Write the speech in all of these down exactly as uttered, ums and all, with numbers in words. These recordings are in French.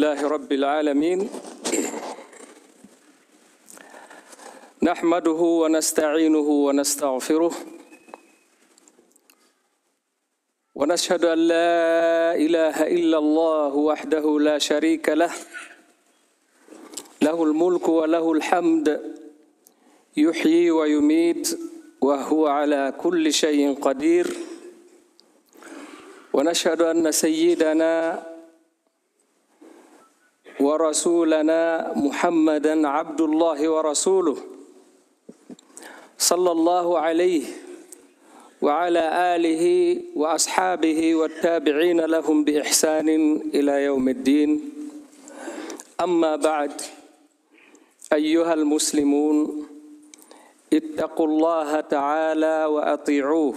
لله رب العالمين نحمده ونستعينه ونستغفره ونشهد أن لا إله إلا الله وحده لا شريك له له الملك وله الحمد يحيي ويميت وهو على كل شيء قدير ونشهد أن سيدنا ورسولنا محمدًا عبد الله ورسوله صلى الله عليه وعلى آله وأصحابه والتابعين لهم بإحسان إلى يوم الدين أما بعد أيها المسلمون اتقوا الله تعالى وأطيعوه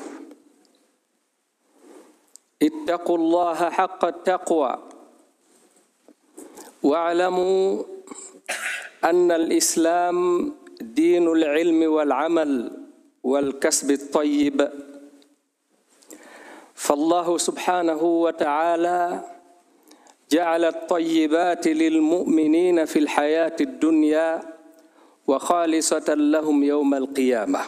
اتقوا الله حق التقوى واعلموا أن الإسلام دين العلم والعمل والكسب الطيب فالله سبحانه وتعالى جعل الطيبات للمؤمنين في الحياة الدنيا وخالصة لهم يوم القيامة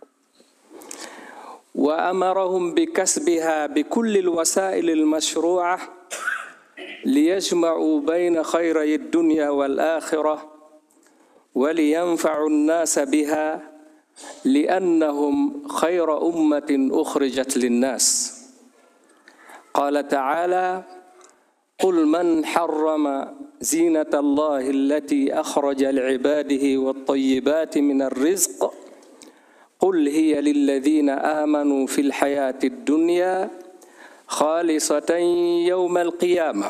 وأمرهم بكسبها بكل الوسائل المشروعة ليجمعوا بين خيري الدنيا والآخرة ولينفعوا الناس بها لأنهم خير أمة أخرجت للناس قال تعالى قل من حرم زينة الله التي أخرج لعباده والطيبات من الرزق قل هي للذين آمنوا في الحياة الدنيا خالصة يوم القيامة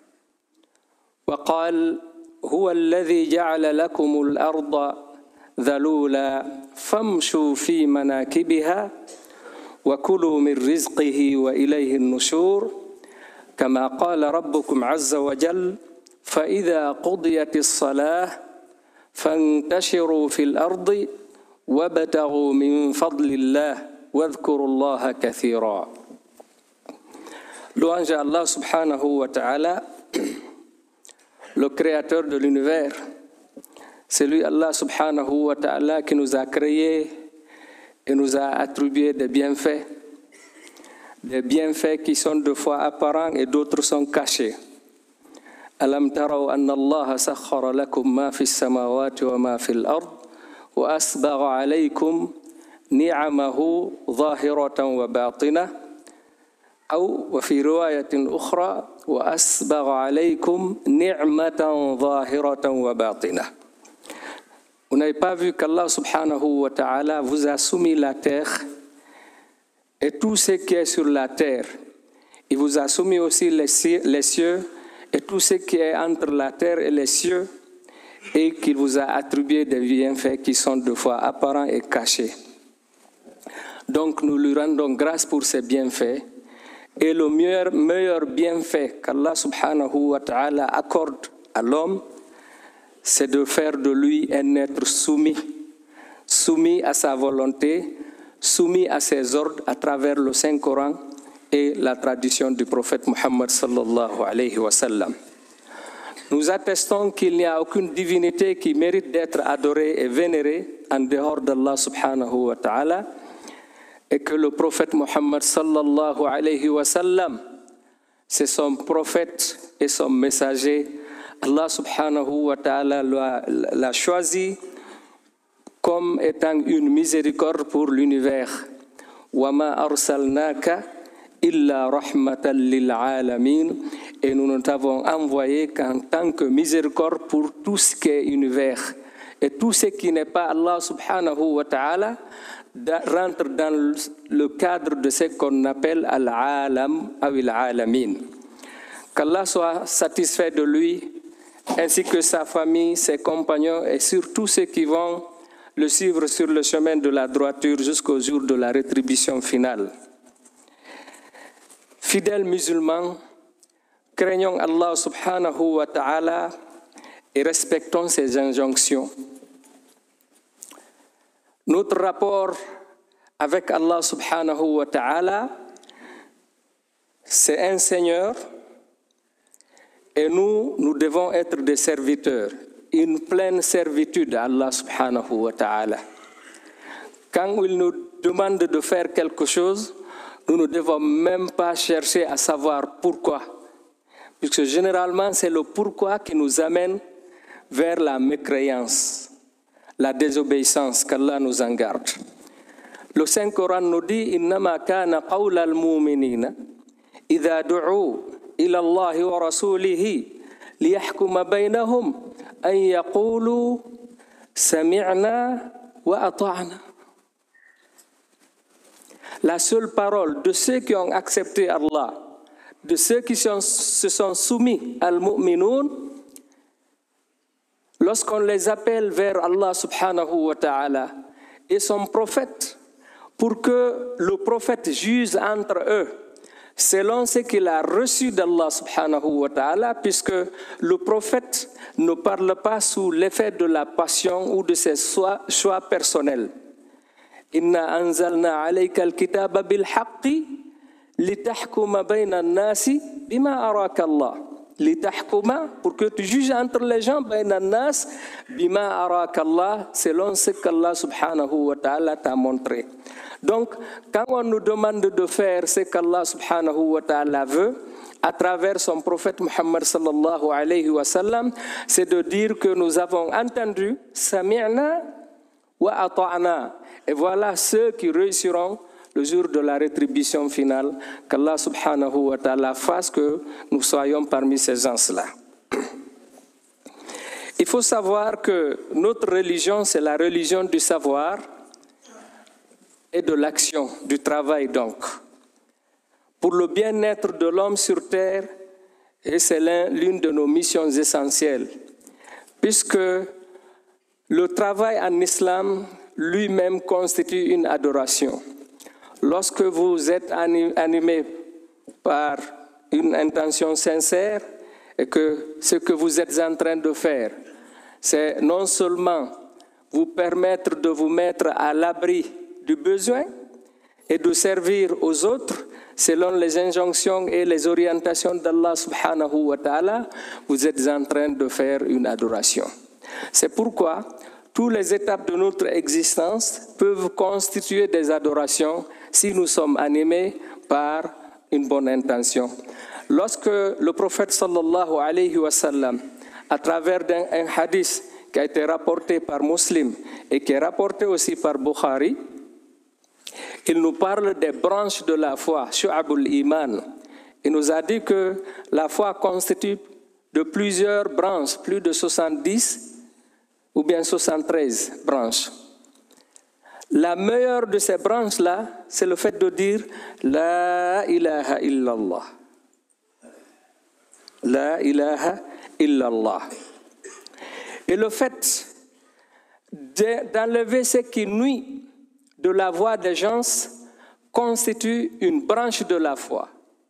وقال هو الذي جعل لكم الأرض ذلولا فامشوا في مناكبها وكلوا من رزقه وإليه النشور كما قال ربكم عز وجل فإذا قضيت الصلاة فانتشروا في الأرض وابتغوا من فضل الله واذكروا الله كثيرا. Louange à Allah subhanahu wa ta'ala, le créateur de l'univers. C'est lui, Allah subhanahu wa ta'ala, qui nous a créés et nous a attribué des bienfaits. Des bienfaits qui sont deux fois apparents et d'autres sont cachés. Alam taraw anna Allah sakhkhara lakum ma fi as-samawati wa ma fi al-ard wa asbagha alaykum ni'amahu zahiratan wa batinah أو وفي رواية أخرى وأسبغ عليكم نعمة ظاهرة وباطنة. Vous n'avez pas vu qu'Allah subhanahu wa ta'ala vous a soumis la terre et tout ce qui est sur la terre. Il vous a soumis aussi les cieux et tout ce qui est entre la terre et les cieux et qu'il vous a attribué des bienfaits qui sont deux fois apparents et cachés. Donc nous lui rendons grâce pour ces bienfaits. Et le meilleur, meilleur bienfait qu'Allah subhanahu wa ta'ala accorde à l'homme, c'est de faire de lui un être soumis, soumis à sa volonté, soumis à ses ordres à travers le Saint-Coran et la tradition du prophète Muhammad sallallahu alayhi wa sallam. Nous attestons qu'il n'y a aucune divinité qui mérite d'être adorée et vénérée en dehors d'Allah subhanahu wa ta'ala, et que le prophète Muhammad sallallahu alayhi wa sallam, c'est son prophète et son messager. Allah subhanahu wa ta'ala l'a choisi comme étant une miséricorde pour l'univers. Wa ma arsalnaka illa rahmatan lil alamin. Et nous ne t'avons envoyé qu'en tant que miséricorde pour tout ce qui est univers. Et tout ce qui n'est pas Allah subhanahu wa ta'ala rentre dans le cadre de ce qu'on appelle al-alam ou al-alamin. Qu'Allah soit satisfait de lui, ainsi que sa famille, ses compagnons et surtout ceux qui vont le suivre sur le chemin de la droiture jusqu'au jour de la rétribution finale. Fidèles musulmans, craignons Allah subhanahu wa ta'ala et respectons ses injonctions. Notre rapport avec Allah subhanahu wa ta'ala, c'est un Seigneur Et nous, nous devons être des serviteurs, une pleine servitude à Allah subhanahu wa ta'ala. Quand il nous demande de faire quelque chose, nous ne devons même pas chercher à savoir pourquoi. Puisque généralement, c'est le pourquoi qui nous amène vers la mécréance, la désobéissance, qu'Allah nous en garde. Le Saint-Coran nous dit « Innama kana qawla al-mu'minina idha du'u ila Allahi wa rasulihi liyahkuma baynahum an yaqulu sami'na wa ata'na » La seule parole de ceux qui ont accepté Allah, de ceux qui sont, se sont soumis al-mu'minoun, lorsqu'on les appelle vers Allah subhanahu wa ta'ala et son prophète, pour que le prophète juge entre eux, selon ce qu'il a reçu d'Allah subhanahu wa ta'ala, puisque le prophète ne parle pas sous l'effet de la passion ou de ses choix, choix personnels. Inna anzalna alayka al-kitaba bil haqqi litahkuma bayna an-nasi bima araka Allah. Litahkuma, pour que tu juges entre les gens, bayna an-nas bima araka Allah, selon ce qu'Allah subhanahu wa ta'ala t'a montré. Donc, quand on nous demande de faire ce qu'Allah subhanahu wa ta'ala veut, à travers son prophète Muhammad sallallahu alayhi wa sallam, c'est de dire que nous avons entendu, sami'na wa ata'na. Et voilà ceux qui réussiront le jour de la rétribution finale, qu'Allah subhanahu wa ta'ala fasse que nous soyons parmi ces gens-là. Il faut savoir que notre religion, c'est la religion du savoir et de l'action, du travail donc. Pour le bien-être de l'homme sur terre, et c'est l'une de nos missions essentielles, puisque le travail en islam lui-même constitue une adoration. Lorsque vous êtes animé par une intention sincère et que ce que vous êtes en train de faire, c'est non seulement vous permettre de vous mettre à l'abri du besoin et de servir aux autres selon les injonctions et les orientations d'Allah subhanahu wa ta'ala, vous êtes en train de faire une adoration. C'est pourquoi toutes les étapes de notre existence peuvent constituer des adorations si nous sommes animés par une bonne intention. Lorsque le prophète sallallahu alayhi wa sallam, à travers un, un hadith qui a été rapporté par Muslim et qui est rapporté aussi par Bukhari, il nous parle des branches de la foi, Shu'abul Iman. Il nous a dit que la foi constitue de plusieurs branches, plus de soixante-dix ou bien soixante-treize branches. La meilleure de ces branches-là, c'est le fait de dire La ilaha illallah. La ilaha illallah. Et le fait d'enlever ce qui nuit de la voix des gens constitue une branche de la foi.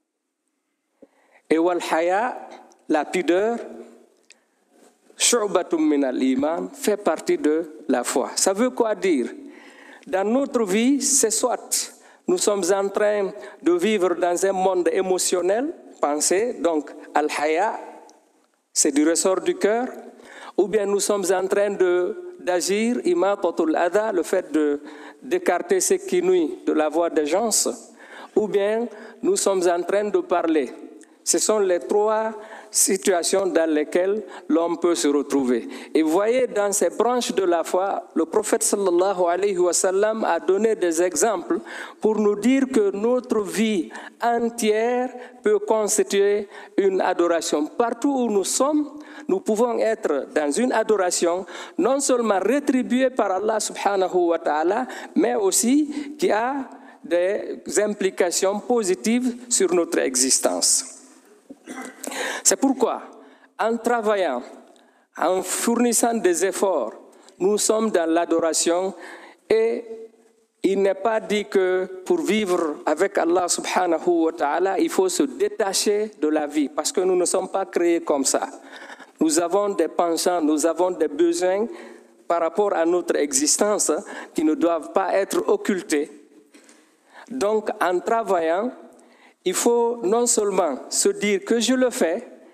Et wal haya, la pudeur, shu'batum min al-iman, fait partie de la foi. Ça veut quoi dire? Dans notre vie, c'est soit nous sommes en train de vivre dans un monde émotionnel, pensez, donc al-haya, c'est du ressort du cœur, ou bien nous sommes en train de, d'agir, imatatul adha, le fait de, d'écarter ce qui nuit de la voix des gens, ou bien nous sommes en train de parler. Ce sont les trois situations dans lesquelles l'homme peut se retrouver. Et vous voyez, dans ces branches de la foi, le prophète sallallahu alayhi wa sallam a donné des exemples pour nous dire que notre vie entière peut constituer une adoration. Partout où nous sommes, nous pouvons être dans une adoration non seulement rétribuée par Allah subhanahu wa ta'ala, mais aussi qui a des implications positives sur notre existence. C'est pourquoi, en travaillant, en fournissant des efforts, nous sommes dans l'adoration et il n'est pas dit que pour vivre avec Allah subhanahu wa ta'ala, il faut se détacher de la vie parce que nous ne sommes pas créés comme ça. Nous avons des penchants, nous avons des besoins par rapport à notre existence qui ne doivent pas être occultés. Donc, en travaillant, il faut non seulement se dire que je le fais,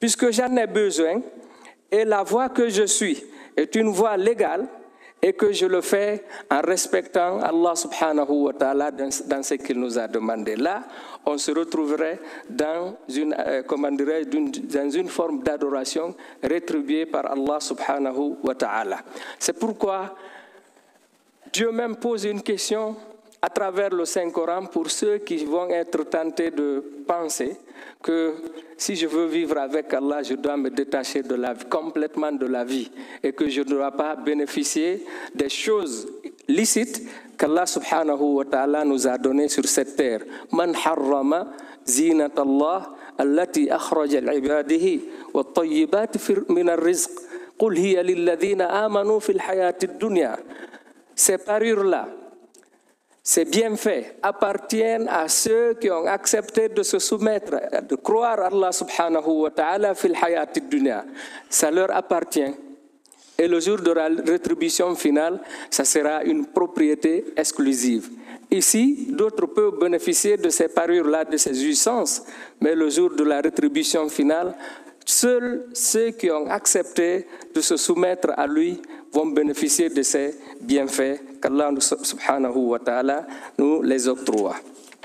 puisque j'en ai besoin, et la voie que je suis est une voie légale, et que je le fais en respectant Allah subhanahu wa ta'ala dans, dans ce qu'il nous a demandé. Là, on se retrouverait dans une, euh, comment dirais, dans une forme d'adoration rétribuée par Allah subhanahu wa ta'ala. C'est pourquoi Dieu même pose une question à travers le Saint-Coran pour ceux qui vont être tentés de penser que si je veux vivre avec Allah, je dois me détacher de la vie, complètement de la vie, et que je ne dois pas bénéficier des choses licites qu'Allah subhanahu wa ta'ala nous a données sur cette terre. Man harrama zinat Allah allati akhraja al-ibadihi wa tayyibat min ar-rizq qul hiya lilladhina amanu fil hayati ad-dunya. Ces parures-là, ces bienfaits appartiennent à ceux qui ont accepté de se soumettre, de croire à Allah subhanahu wa ta'ala fil hayati dunya. Ça leur appartient. Et le jour de la rétribution finale, ça sera une propriété exclusive. Ici, d'autres peuvent bénéficier de ces parures-là, de ces jouissances, mais le jour de la rétribution finale, seuls ceux qui ont accepté de se soumettre à lui vont bénéficier de ces bienfaits qu'Allah subhanahu wa ta'ala nous les octroie.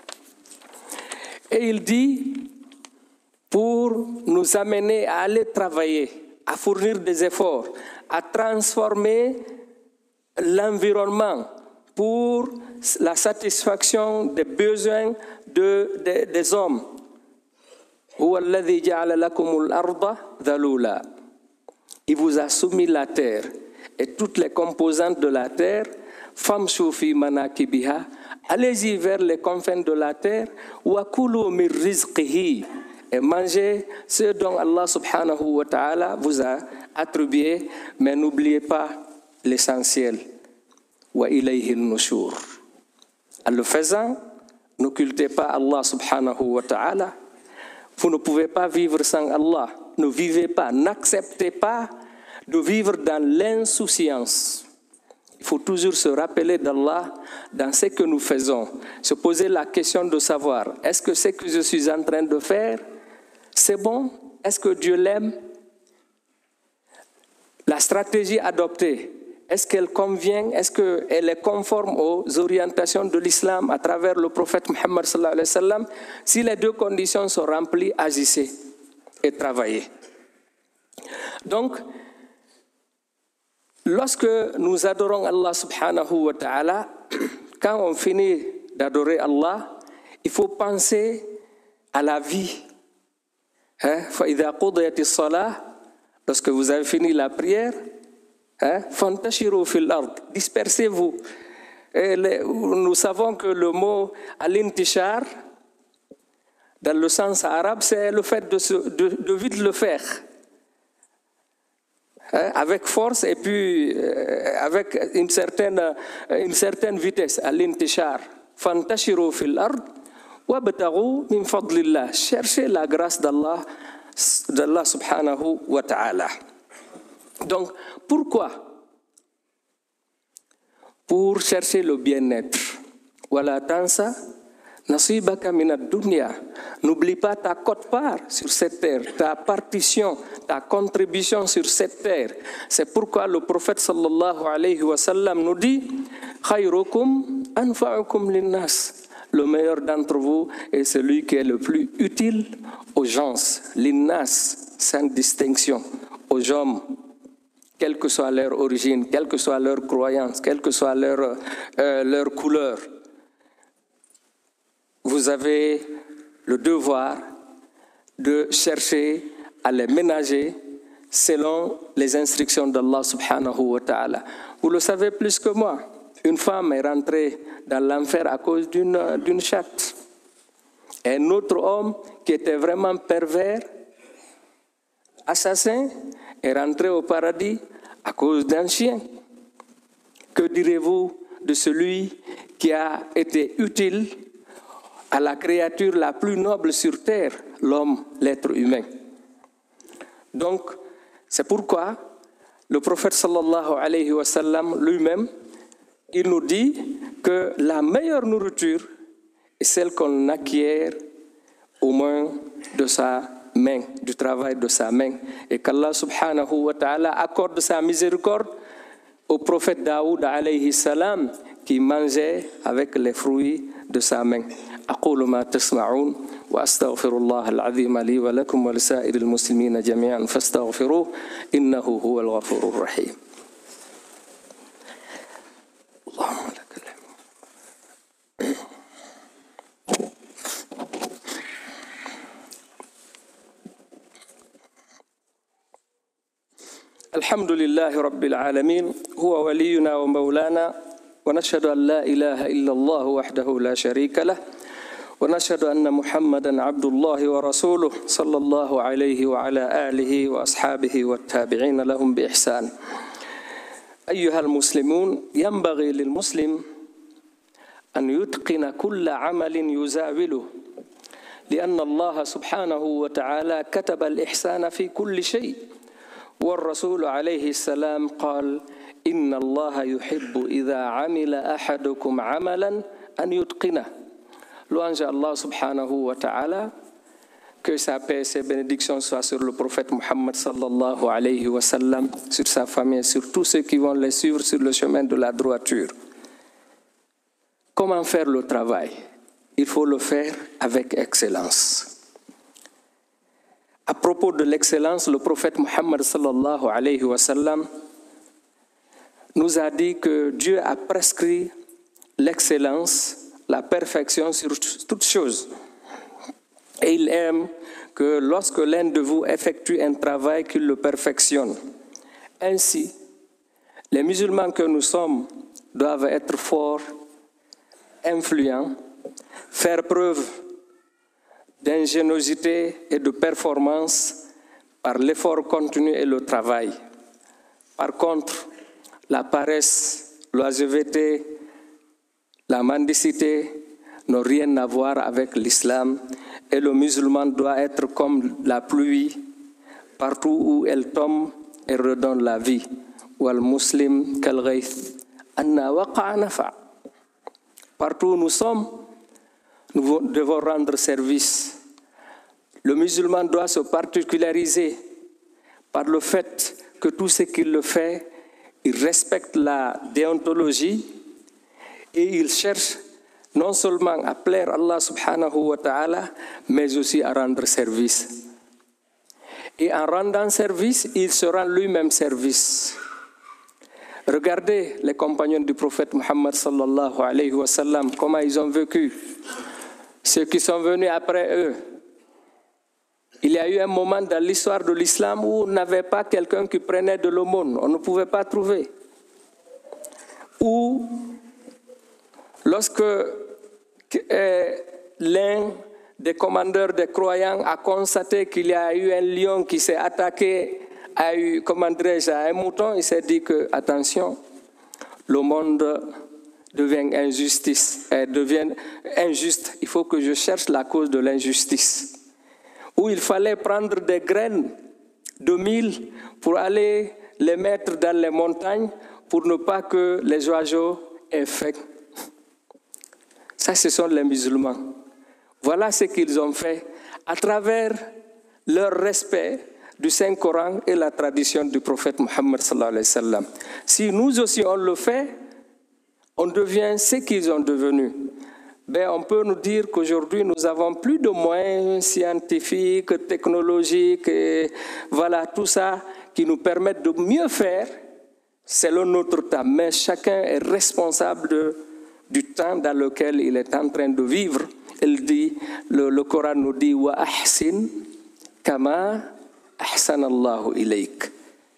Et il dit, pour nous amener à aller travailler, à fournir des efforts, à transformer l'environnement pour la satisfaction des besoins de, de, des hommes. Il vous a soumis la terre et toutes les composantes de la terre. Famshu fi manakibiha, allez-y vers les confins de la terre, wa kulu min rizqihi, et mangez ce dont Allah subhanahu wa ta'ala vous a attribué, mais n'oubliez pas l'essentiel. Wa ilayhi an-nushur. En le faisant, n'occultez pas Allah subhanahu wa ta'ala. Vous ne pouvez pas vivre sans Allah. Ne vivez pas, n'acceptez pas de vivre dans l'insouciance. Il faut toujours se rappeler d'Allah dans ce que nous faisons. Se poser la question de savoir, est-ce que ce que je suis en train de faire, c'est bon? Est-ce que Dieu l'aime? La stratégie adoptée, est-ce qu'elle convient? Est-ce qu'elle est conforme aux orientations de l'islam à travers le prophète Muhammad sallallahu alayhi wa sallam? Si les deux conditions sont remplies, agissez et travaillez. Donc, lorsque nous adorons Allah subhanahu wa ta'ala, quand on finit d'adorer Allah, il faut penser à la vie. Hein? Lorsque vous avez fini la prière, fantashiru fil ard, dispersez-vous. Et les, nous savons que le mot al-intishar, dans le sens arabe, c'est le fait de, se, de, de vite le faire. Hein, avec force et puis euh, avec une certaine, une certaine vitesse, al-intishar. Fantashiru fil ard, wabtaghu min fadlillah. Cherchez la grâce d'Allah, d'Allah subhanahu wa ta'ala. Donc, pourquoi? Pour chercher le bien-être. Wala tansa nasibaka minad dunya. N'oublie pas ta quote-part sur cette terre, ta partition, ta contribution sur cette terre. C'est pourquoi le prophète sallallahu alayhi wa sallam nous dit khayrukum anfa'ukum linnas. Le meilleur d'entre vous est celui qui est le plus utile aux gens, linnas, sans distinction, aux hommes, quelle que soit leur origine, quelle que soit leur croyance, quelle que soit leur, euh, leur couleur. Vous avez le devoir de chercher à les ménager selon les instructions d'Allah subhanahu wa ta'ala. Vous le savez plus que moi. Une femme est rentrée dans l'enfer à cause d'une, d'une chatte. Un autre homme qui était vraiment pervers, assassin, est rentré au paradis à cause d'un chien. Que direz-vous de celui qui a été utile à la créature la plus noble sur terre, l'homme, l'être humain? Donc, c'est pourquoi le prophète sallallahu alayhi wa sallam lui-même, il nous dit que la meilleure nourriture est celle qu'on acquiert au moins de sa main, du travail de sa main. Et qu'Allah subhanahu wa ta'ala accorde sa miséricorde au prophète Daoud alayhi salam qui mangeait avec les fruits de sa main. أقول ما تسمعون وأستغفر الله العظيم لي ولكم ولسائر المسلمين جميعا فاستغفروه إنه هو الغفور الرحيم. اللهم لك الحمد. الحمد لله رب العالمين هو ولينا ومولانا ونشهد أن لا إله إلا الله وحده لا شريك له ونشهد أن محمدا عبد الله ورسوله صلى الله عليه وعلى آله وأصحابه والتابعين لهم بإحسان. أيها المسلمون ينبغي للمسلم أن يتقن كل عمل يزاوله لأن الله سبحانه وتعالى كتب الإحسان في كل شيء والرسول عليه السلام قال إن الله يحب إذا عمل أحدكم عملا أن يتقنه. Louange à Allah subhanahu wa ta'ala, que sa paix et ses bénédictions soient sur le prophète Muhammad sallallahu alayhi wa sallam, sur sa famille, sur tous ceux qui vont les suivre sur le chemin de la droiture. Comment faire le travail? Il faut le faire avec excellence. À propos de l'excellence, le prophète Muhammad sallallahu alayhi wa sallam nous a dit que Dieu a prescrit l'excellence, la perfection sur toutes choses. Et il aime que lorsque l'un de vous effectue un travail, qu'il le perfectionne. Ainsi, les musulmans que nous sommes doivent être forts, influents, faire preuve d'ingéniosité et de performance par l'effort continu et le travail. Par contre, la paresse, l'oisiveté, la mendicité n'ont rien à voir avec l'islam et le musulman doit être comme la pluie, partout où elle tombe, elle redonne la vie. Wal muslim kal ghayth anna waqa'a nafa. Partout où nous sommes, nous devons rendre service. Le musulman doit se particulariser par le fait que tout ce qu'il le fait, il respecte la déontologie et il cherche non seulement à plaire à Allah subhanahu wa ta'ala, mais aussi à rendre service. Et en rendant service, il se rend lui-même service. Regardez les compagnons du prophète Muhammad sallallahu alayhi wa sallam, comment ils ont vécu. Ceux qui sont venus après eux. Il y a eu un moment dans l'histoire de l'islam où on n'avait pas quelqu'un qui prenait de l'aumône. On ne pouvait pas trouver. Où, lorsque euh, l'un des commandeurs des croyants a constaté qu'il y a eu un lion qui s'est attaqué à, comment dirais-je, à un mouton, il s'est dit que, attention, le monde devient injustice, euh, devient injuste. Il faut que je cherche la cause de l'injustice. Où il fallait prendre des graines de mil pour aller les mettre dans les montagnes pour ne pas que les oiseaux aient faim. Ça, ce sont les musulmans. Voilà ce qu'ils ont fait à travers leur respect du Saint-Coran et la tradition du prophète Muhammad sallallahu alayhi wa sallam. Si nous aussi on le fait, on devient ce qu'ils ont devenu. Ben, on peut nous dire qu'aujourd'hui, nous avons plus de moyens scientifiques, technologiques, et voilà, tout ça qui nous permettent de mieux faire selon notre temps. Mais chacun est responsable de, du temps dans lequel il est en train de vivre. Il dit, le, le Coran nous dit « Wa ahsin kama ahsan Allahu ilayk »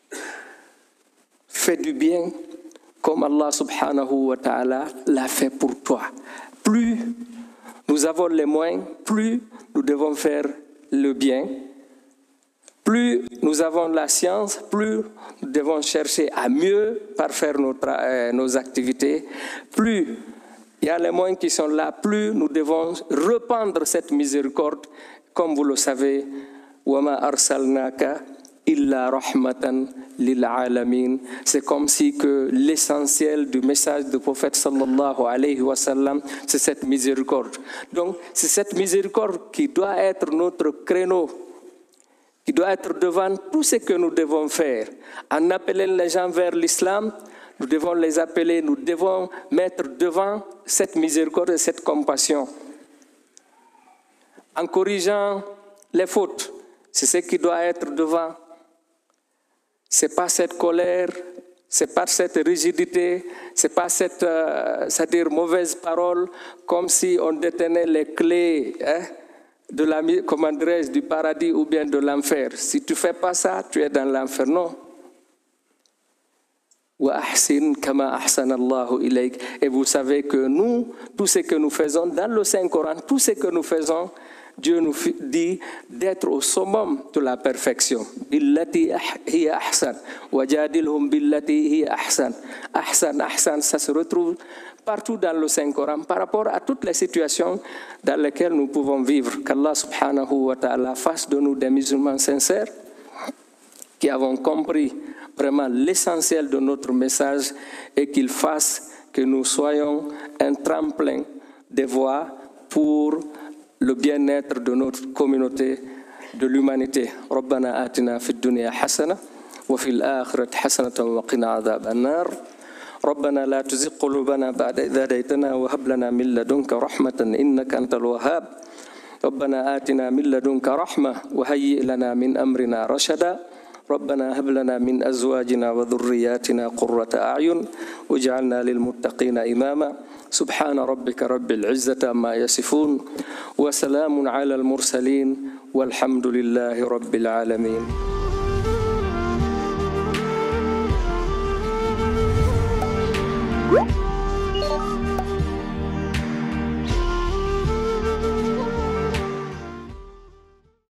Fais du bien comme Allah subhanahu wa ta'ala l'a fait pour toi. Plus nous avons les moyens, plus nous devons faire le bien. Plus nous avons la science, plus nous devons chercher à mieux parfaire nos, euh, nos activités. Plus il y a les moyens qui sont là, plus nous devons répandre cette miséricorde. Comme vous le savez, وَمَا أَرْسَلْنَاكَ إِلَّا رَحْمَةً لِلْعَالَمِينَ. C'est comme si que l'essentiel du message du prophète sallallahu alayhi wa sallam, c'est cette miséricorde. Donc, c'est cette miséricorde qui doit être notre créneau qui doit être devant tout ce que nous devons faire. En appelant les gens vers l'islam, nous devons les appeler, nous devons mettre devant cette miséricorde et cette compassion. En corrigeant les fautes, c'est ce qui doit être devant. Ce n'est pas cette colère, ce n'est pas cette rigidité, ce n'est pas cette euh, c'est-à-dire mauvaise parole, comme si on détenait les clés hein, de la, comment dirais-je, du paradis ou bien de l'enfer. Si tu ne fais pas ça, tu es dans l'enfer. Non. Et vous savez que nous, tout ce que nous faisons dans le Saint-Coran, tout ce que nous faisons, Dieu nous dit d'être au summum de la perfection. Billati hiya ahsan, wajadilhum billati hiya ahsan. Ahsan, ahsan, ça se retrouve partout dans le Saint-Coran par rapport à toutes les situations dans lesquelles nous pouvons vivre. Qu'Allah subhanahu wa ta'ala fasse de nous des musulmans sincères qui avons compris vraiment l'essentiel de notre message et qu'il fasse que nous soyons un tremplin de voix pour le bien-être de notre communauté, de l'humanité. ربنا آتنا في الدنيا حسنة وفي الآخرة حسنة وقنا عذاب النار. ربنا لا تزغ قلوبنا بعد إذ هديتنا وهب لنا من لدنك رحمة إنك أنت الوهاب. ربنا آتنا من لدنك رحمة وهيئ لنا من أمرنا رشدا. ربنا هب لنا من أزواجنا وذرياتنا قرة أعين واجعلنا للمتقين إماما. سبحان ربك رب العزة عما يصفون وسلام على المرسلين والحمد لله رب العالمين.